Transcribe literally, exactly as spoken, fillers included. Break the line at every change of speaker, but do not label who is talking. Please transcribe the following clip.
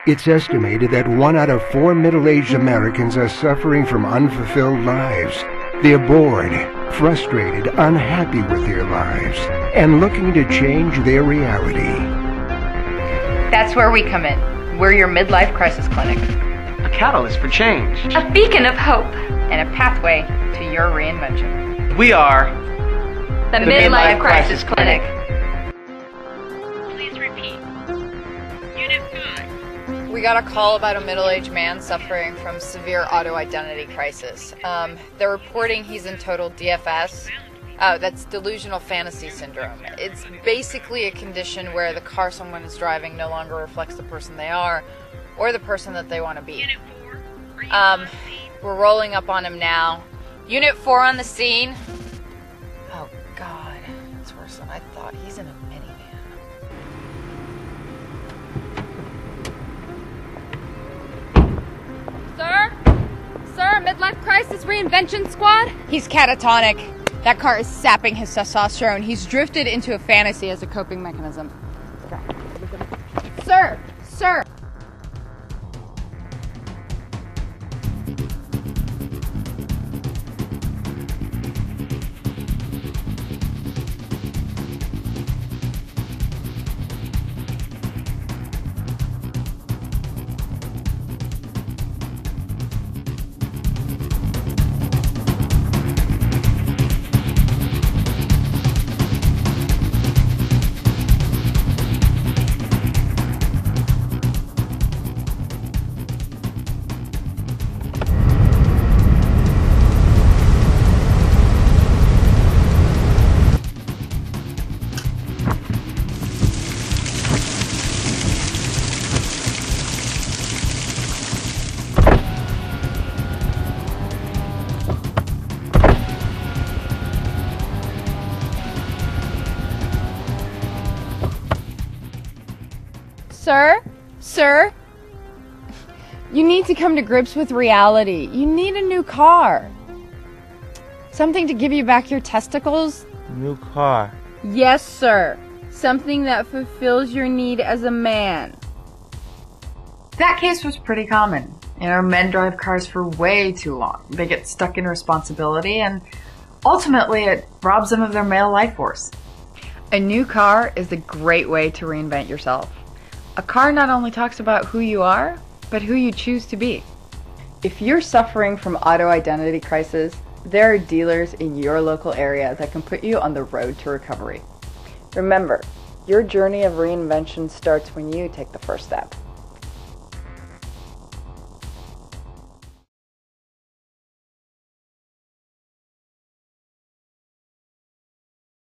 It's estimated that one out of four middle-aged Americans are suffering from unfulfilled lives. They're bored, frustrated, unhappy with their lives, and looking to change their reality.
That's where we come in. We're your midlife crisis clinic.
A catalyst for change.
A beacon of hope.
And a pathway to your reinvention.
We are
the, the Midlife, Midlife Crisis, Crisis Clinic.
Please repeat. Unit five.
We got a call about a middle-aged man suffering from severe auto-identity crisis. Um, they're reporting he's in total D F S. Oh, that's delusional fantasy syndrome. It's basically a condition where the car someone is driving no longer reflects the person they are or the person that they want to be.
Unit four. Are you
um,
on the scene?
We're rolling up on him now. Unit four on the scene. Oh, God. It's worse than I thought. He's in a minivan.
Sir? Sir, Midlife Crisis Reinvention Squad?
He's catatonic. That car is sapping his testosterone. He's drifted into a fantasy as a coping mechanism. Sir! Sir! Sir? Sir? You need to come to grips with reality. You need a new car. Something to give you back your testicles?
New car.
Yes, sir. Something that fulfills your need as a man.
That case was pretty common. You know, men drive cars for way too long. They get stuck in responsibility, and ultimately it robs them of their male life force.
A new car is a great way to reinvent yourself. A car not only talks about who you are, but who you choose to be. If you're suffering from auto-identity crisis, there are dealers in your local area that can put you on the road to recovery. Remember, your journey of reinvention starts when you take the first step.